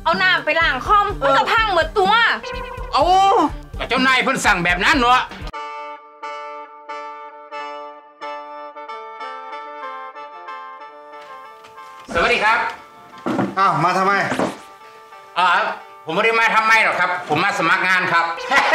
เอาน้ำไปล้างคอมมันก็พังหมดตัวเอาเจ้านายเพิ่นสั่งแบบนั้นเนาะสวัสดีครับอ้าวมาทำไมผมไม่ได้มาทำไมหรอกครับผมมาสมัครงานครับ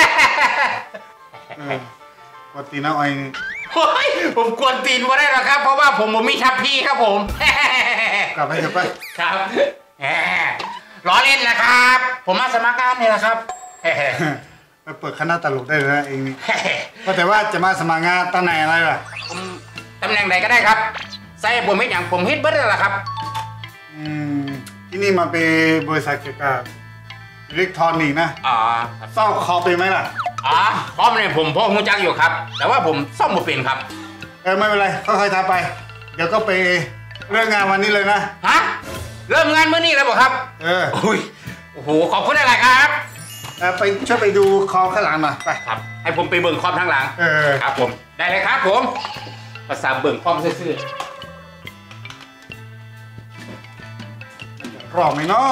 กวนตีนนะไอ้โอ้ยผมกวนตีนมาได้หรอครับเพราะว่าผมมีทัพพี่ครับผมกลับไปเถอะไปครับล้อเล่นนะครับผมมาสมัครงานนี่แหละครับไปเปิดคณะตลกได้เลยนะเองนี่ก็แต่ว่าจะมาสมัครงานตำแหน่งอะไรล่ะผมตำแหน่งใดก็ได้ครับใส่ผมเฮ็ดอย่างผมเฮ็ดเบิร์ดเลยล่ะครับที่นี่มาเป็นบริษัทเกี่ยวกับอิเล็กทรอนิกส์นะซ่อมคอมเป็นไหมล่ะคอมเนี่ยผมพ่อหูจักอยู่ครับแต่ว่าผมซ่อมไม่เป็นครับไม่เป็นไรค่อยๆทำไปเดี๋ยวก็ไปเรื่องงานวันนี้เลยนะฮะเริ่มงานเมื่อนี้แล้วบอกครับอุ้ยโอ้โหขอบคุณอะไรครับไปช่วยไปดูคอมข้างหลังมาไปครับให้ผมไปเบิ่งคอมข้างหลังครับผมได้เลยครับผมภาษาเบิ่งคอมซื่อรอไหมเนาะ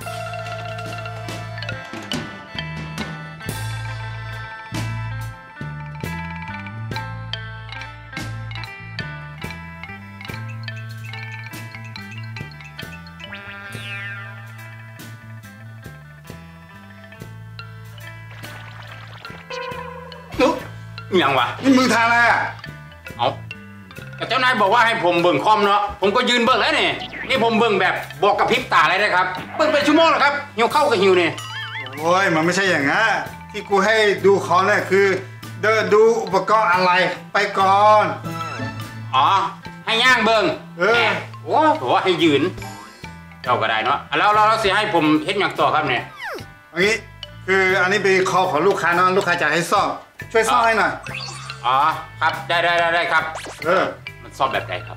ยังวะนี่มือทางอะไรอ่ะเอาแต่เจ้านายบอกว่าให้ผมเบิ่งคอมเนาะผมก็ยืนเบิ่งแล้วนี่ผมเบิ่งแบบบอกกับพริบตาอะไรได้ครับเบิ่งเป็นชั่วโมงแล้วครับหิวเข้ากับหิวเนี่ยโอ้ยมันไม่ใช่อย่างนั้นที่กูให้ดูคอมเนี่ยคือเดินดูอุปกรณ์อะไรไปก่อนให้ย่างเบิ่งโอ้โหให้ยืนเจ้าก็ได้เนาะแล้วเราเสียให้ผมเฮ็ดอย่างต่อครับเนี่ยอันนี้คืออันนี้เป็นคอของลูกค้าเนาะลูกค้าจะให้ซ่อมช่วยซ่อมให้หน่อยครับได้ครับมันซ่อมแบบไหนครับ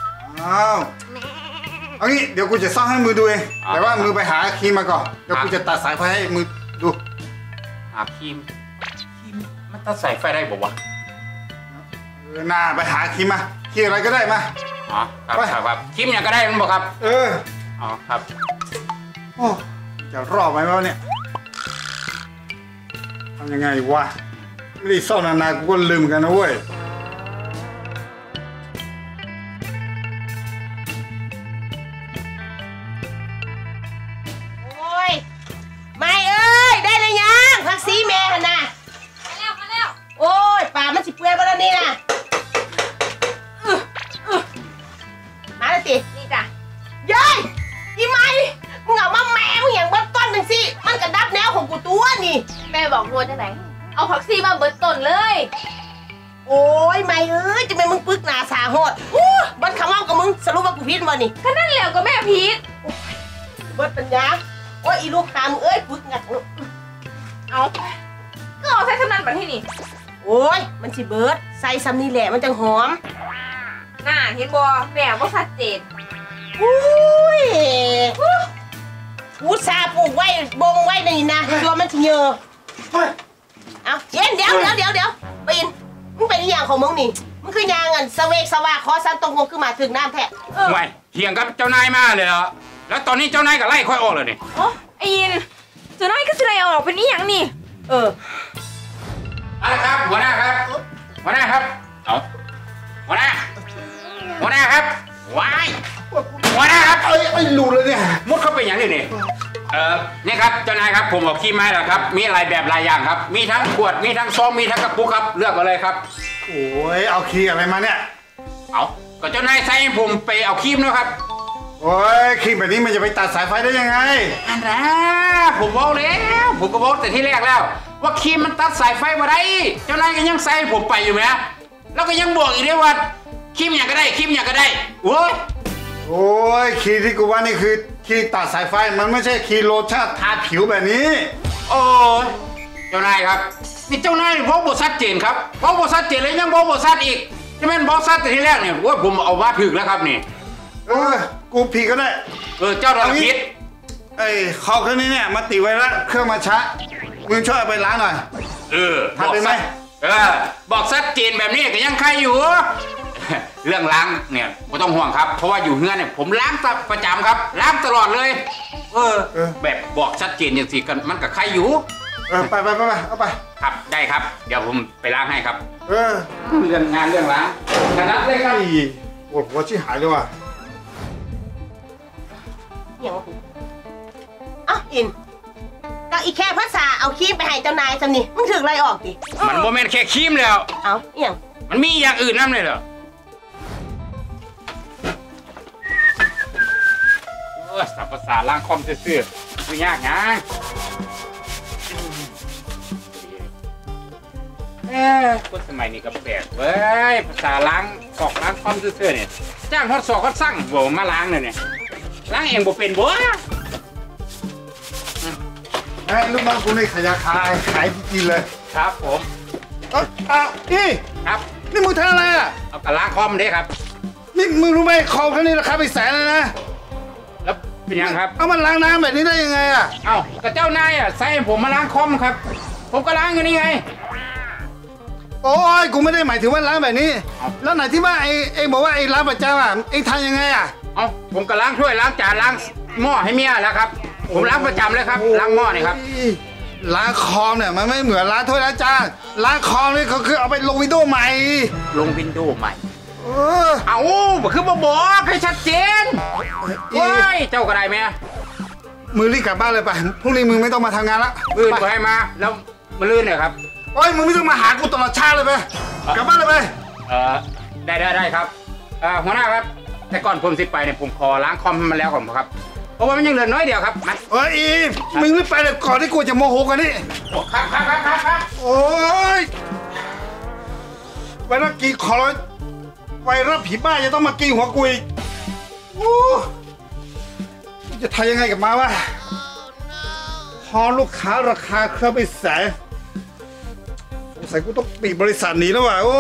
เอางี้เดี๋ยวกูจะซ่อมให้มือดูเองแต่ว่ามือไปหาครีมมาก่อนเดี๋ยวกูจะตัดสายไฟให้มือดูหาครีมมันตัดสายไฟได้บอกว่าน่าไปหาครีมมาครีมอะไรก็ได้มาครับครีมอย่างก็ได้มันบอกครับครับโอ้จะรอดไหมวะเนี่ยทำยังไงวะไม่ได้ซ่อมนานๆกูก็ลืมกันนะเว้ยโอ้ยไม่เอ้ยได้เลยยังพักซีแม่หันน่ะมาแล้วโอ้ยป่ามันสิเปื่อยบ้านนี่นะมาแล้วสินี่จ้ะยัยอีไม่มึงเอามาแม่มึงอย่างบ้านต้นหนึ่งสิมันกระดับแนวของกูตัวนี่แม่บอกนวดที่ไหนเอาผักซีมาเบิดต้นเลยโอ้ยไม่เอ้ยจะเป็นมึงปึกหนาสาหดบันคำว่ากับมึงสรุปว่ากูพิษมานี่ก็นั่นแหละก็แม่พิษเบิดปัญญาโอ้ยอีลูกหามเอ้ยปึกหนักเอาก็เอาใส่สำนันแบบที่นี่โอ้ยมันสิเบิดใส่ซ้ำนี่แหละมันจังหอมน่าเห็นบ่แม่บ่ชัดเจนอุ้ยอุตส่าห์ปลูกไว้บงไว้นี่นะตัวมันเยอะเอาเย็นเดี๋ยวปีนมึงเป็นอย่างของมึงนี่มึงคือยางเงินสเวกสวาคอสันตรงงคือมาถึงน้ำแท้ไม่เถียงกับเจ้านายมาเลยเหรอแล้วตอนนี้เจ้านายก็ไล่ค่อยออกเลยนี่ไอ้ยินเจ้านายก็จะไล่ออกเป็นนี่อย่างนี่อะไรครับหัวหน้าครับหัวหน้าครับเอาหัวหน้าครับว้ายหัวหน้าครับไอ้รูเลยเนี่ยมุดเข้าไปอย่างนี้นี่นี่ครับเจ้านายครับผมบอกขี้ไม้แล้วครับมีหลายแบบหลายอย่างครับมีทั้งขวดมีทั้งซองมีทั้งกระปุกครับเลือกเอาเลยครับโอ้ยเอาครีมอะไรมาเนี่ยก็เจ้านายใส่ผมไปเอาครีมนะครับโอ้ยครีมแบบนี้มันจะไปตัดสายไฟได้ยังไงอันนะผมบอกแล้วผมก็บอกแต่ที่แรกแล้วว่าครีมมันตัดสายไฟมาได้เจ้านายก็ยังใส่ผมไปอยู่ไหมแล้วก็ยังบอกอีกด้วยว่าครีมอย่างก็ได้ครีมอย่างก็ได้โอ้ยครีมที่กูว่านี่คือครีมตัดสายไฟมันไม่ใช่ครีมโลชั่นทาผิวแบบนี้โอ้ยเจ้านายครับนี่เจ้านายบอกบทชัดเจนครับบอกบทชัดเจนเลยยังบอกบทชัดอีกจะเป็นบอกชัดแต่ที่แรกเนี่ยว่าผมเอาว่าผิดแล้วครับนี่กูผิดก็ได้เจ้าโดนผิดไอ้เขาเครื่องนี้เนี่ยมาติดไว้แล้วเครื่องมาช้ามึงช่วยไปล้างหน่อยทำเป็นไหมบอกชัดเจนแบบนี้ก็ยังใครอยู่เรื่องล้างเนี่ยไม่ต้องห่วงครับเพราะว่าอยู่เฮือนเนี่ยผมล้างประจำครับล้างตลอดเลยแบบบอกชัดเจนอย่างสิกันมันกับใครอยู่ไปเอาไปครับได้ครับเดี๋ยวผมไปล้างให้ครับเรื่องงานเรื่องล้างขนาดเลยครับปวดหัวชิหายเลยว่ะอย่างว่าอ่ะอินก็อีแค่ภาษาเอาครีมไปให้เจ้านายจำนี่มึงถึงไรออกดิมันโมเมนต์แค่ครีมแล้วเอาอย่างมันมีอย่างอื่นนั่นเลยเหรอสับภาษาล้างคอมซื่อๆคือยากนะคนสมัยนี้ก็แปลกเว้ยภาษาล้างศอกล้างคอมซื่อๆเนี่ยจ้างทอดศอกก็สั่งบ่มาล้างเนี่ยล้างเองบ่เป็นบ่ไอ้ลูกน้องกูนี่ขายขายกินเลยครับผมนี่ครับนี่มึงทำอะไรอ่ะเอากระล้างคอมเด้ครับนี่มึงรู้ไหมคอมเขานี่ราคาไปแสนเลยนะแล้วเป็นยังครับเอามันล้างน้ำแบบนี้ได้ยังไงอ่ะเอ้ากับเจ้านายอ่ะใส่ผมมาล้างคอมครับผมก็ล้างอยู่นี่ไงโอ้ยกูไม่ได้หมายถึงว่าล้างแบบนี้แล้วไหนที่ว่าไอ้บอกว่าไอ้ล้างประจำอ่ะไอ้ทำยังไงอ่ะเอาผมก็ล้างถ้วยล้างจานล้างหม้อให้เมียแล้วครับผมล้างประจำเลยครับล้างหม้อนี่ครับล้างคอมเนี่ยมันไม่เหมือนล้างถ้วยล้างจานล้างคอมนี่เขาคือเอาไปลงวินโดว์ใหม่ลงวินโดว์ใหม่เอาคือบอกให้ชัดเจนเฮ้ยเจ้าก็ได้ไหมมือรีบกลับบ้านเลยไปพรุ่งนี้มึงไม่ต้องมาทำงานละมือก็ให้มาแล้วมาลื่นเนี่ยครับโอ้ยมึงไม่ต้องมาหากูตลอดชาติเลยไปกลับบ้านเลยไปได้ครับหัวหน้าครับแต่ก่อนผมสิไปเนี่ยผมขอล้างคอมมันแล้วก่อนครับเพราะว่ามันยังเหลือน้อยเดียวครับมามึงรีบไปเลยก่อนที่กูจะโมโหกันนี่ครับโอ้ยไวรัสกีคอร์ไวรัสผีบ้าจะต้องมากีหัวกุยจะทำยังไงกับมาวะพอลูกค้าราคาเครื่องไปแสนสงสัยกูต้องปิดบริษัทนี้แล้วว่ะโ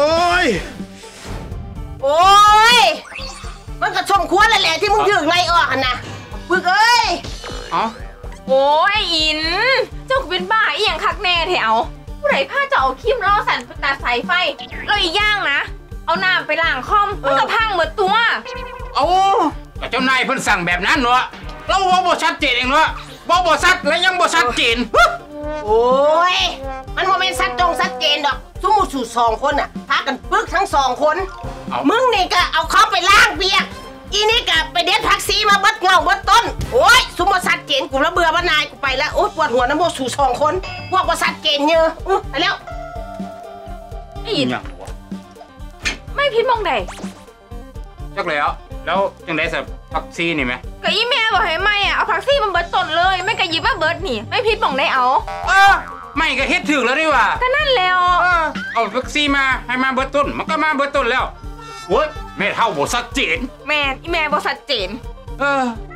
อ้ยมันก็ชมควรแหละที่มึงถึงไล่ออกนะพึกเอ้ยโอ้ยอินเจ้าเป็นบ้าอีหยังคักแน่แถวผู้ใดพาจะเอาครีมล่อสันไปตัดสายไฟแล้วอีกอย่างนะเอาน้ำไปล้างคอมมันก็พังหมดตัวแต่เจ้านายเพิ่นสั่งแบบนั้นเนาะเราว่าบ่ชัดเจนเองเนาะบ่ชัดและยังบ่ชัดเจนโอ้ยมันโมเมนต์ชัดเจนดอกสมมุติสู2คนอ่ะพากันปึกทั้ง2คนมึงนี่ก็เอาเขาไปล้างเปียกอีนี่ก็ไปเด็ดผักซีมาเบิดเงาเบิดต้นโอ้ยสมมุติชัดเจนกูระเบื่อว่านายกูไปแล้วโอ๊ยปวดหัวน้ำโมสู2คนพวกว่าชัดเจนเยอะไปแล้วอินไม่พิดมองใดจักแล้วจังได้สับผักซีนี่ไหมก็อีแม่บอกให้ไม่เอาผักซีมันเบิดต้นเลยไม่กระยิบมาเบิดนี่ไม่พิดมองได้ไม่ก็เฮ็ดถึงแล้วดิว่ะก็นั่นแล้วเอาผักซีมาให้มาเบิดต้นมันก็มาเบิดต้นแล้วโว้ยแม่เท่าบ่ชัดเจนแม่อีแม่บ่ชัดเจน